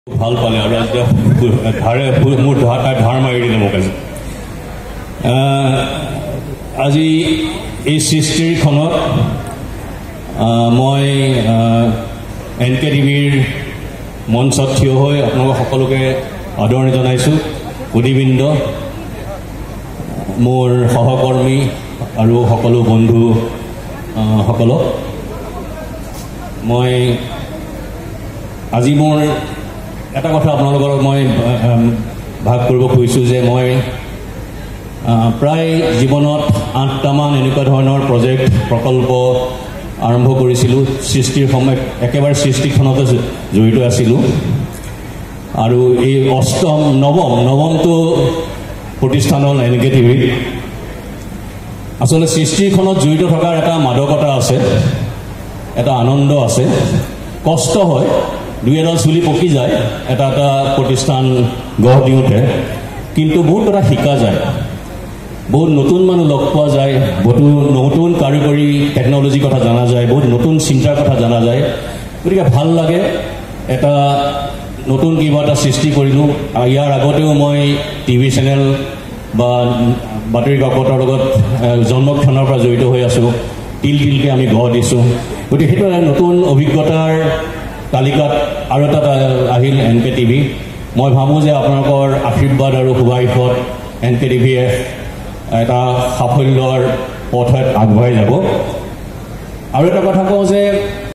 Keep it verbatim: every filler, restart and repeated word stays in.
ভাল পালে আৰু ধাৰে মোৰ ধাৰ মাৰি দিলে মোক আজি আজি এই সৃষ্টিখনত মই এন কে টিভিৰ মঞ্চত থিয় হৈ আপোনালোক সকলোকে আদৰণি জনাইছোঁ। সুধীবৃন্দ, মোৰ সহকৰ্মী আৰু সকলো বন্ধু সকলক মই আজি মোৰ এটা কথা আপোনালোকৰ মই ভাগ কৰিব খুজিছোঁ যে মই প্ৰায় জীৱনত আঠটামান এনেকুৱা ধৰণৰ প্ৰজেক্ট প্ৰকল্প আৰম্ভ কৰিছিলোঁ। সৃষ্টিৰ সময়ত একেবাৰে সৃষ্টিখনতে জড়িত আছিলোঁ আৰু এই অষ্টম নৱম নৱমটো প্ৰতিষ্ঠান হ'ল এন কে টিভি। আচলতে সৃষ্টিখনত জড়িত থকাৰ এটা মাদকতা আছে, এটা আনন্দ আছে, কষ্ট হয়, দুই এডাল চুলি পকি যায় এটা এটা প্ৰতিষ্ঠান গঢ় দিওঁতে, কিন্তু বহুত কথা শিকা যায়, বহুত নতুন মানুহ লগ পোৱা যায়, বহুতো নতুন কাৰিকৰী টেকন'লজিৰ কথা জনা যায়, বহুত নতুন চিন্তাৰ কথা জনা যায়। গতিকে ভাল লাগে, এটা নতুন কিবা এটা সৃষ্টি কৰিলোঁ। ইয়াৰ আগতেও মই টিভি চেনেল বা বাতৰি কাকতৰ লগত জন্মক্ষণৰ পৰা জড়িত হৈ আছোঁ, তিল তিলকৈ আমি গঢ় দিছোঁ। গতিকে সেইটো এটা নতুন অভিজ্ঞতাৰ তালিকাত আৰু এটা আহিল এন কে টিভি। মই ভাবোঁ যে আপোনালোকৰ আশীৰ্বাদ আৰু শুভাশীষত এন কে টিভিয়ে এটা সাফল্যৰ পথত আগবঢ়াই যাব। আৰু এটা কথা কওঁ যে